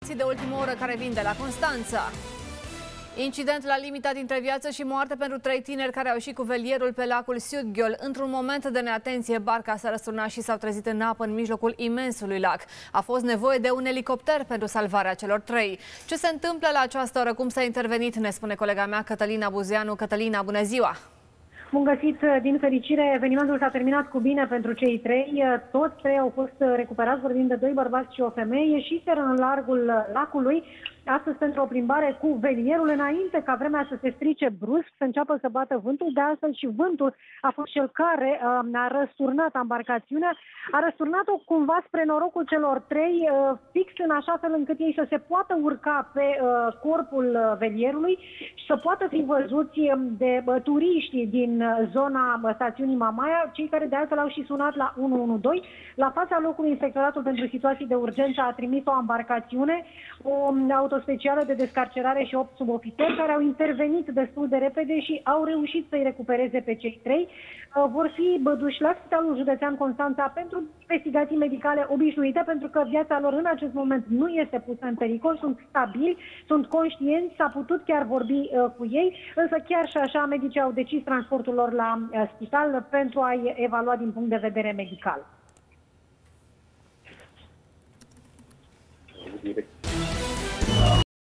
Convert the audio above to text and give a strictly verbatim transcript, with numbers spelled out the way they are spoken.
Informații de ultimă oră care vin de la Constanța. Incident la limita dintre viață și moarte pentru trei tineri care au ieșit cu velierul pe lacul Sudghiol. Într-un moment de neatenție, barca s-a răsturnat și s-au trezit în apă în mijlocul imensului lac. A fost nevoie de un elicopter pentru salvarea celor trei. Ce se întâmplă la această oră? Cum s-a intervenit? Ne spune colega mea Cătălina Buzeanu. Cătălina, bună ziua! Bun găsit! Din fericire, evenimentul s-a terminat cu bine pentru cei trei. Toți trei au fost recuperați, vorbim de doi bărbați și o femeie, ieșiseră în largul lacului astăzi pentru o plimbare cu velierul, înainte ca vremea să se strice brusc, să înceapă să bată vântul. De altfel și vântul a fost cel care uh, a răsturnat embarcațiunea. A răsturnat-o cumva spre norocul celor trei, uh, fix în așa fel încât ei să se poată urca pe uh, corpul uh, velierului și să poată fi văzuți de uh, turiști din uh, zona uh, stațiunii Mamaia, cei care de altfel au și sunat la unu unu doi. La fața locului, Inspectoratul pentru Situații de Urgență a trimis o embarcațiune, o autospecială de descarcerare și opt subofițeri care au intervenit destul de repede și au reușit să-i recupereze pe cei trei. Vor fi duși la Spitalul Județean Constanța pentru investigații medicale obișnuite, pentru că viața lor în acest moment nu este pusă în pericol, sunt stabili, sunt conștienți, s-a putut chiar vorbi uh, cu ei, însă chiar și așa medicii au decis transportul lor la uh, spital pentru a-i evalua din punct de vedere medical.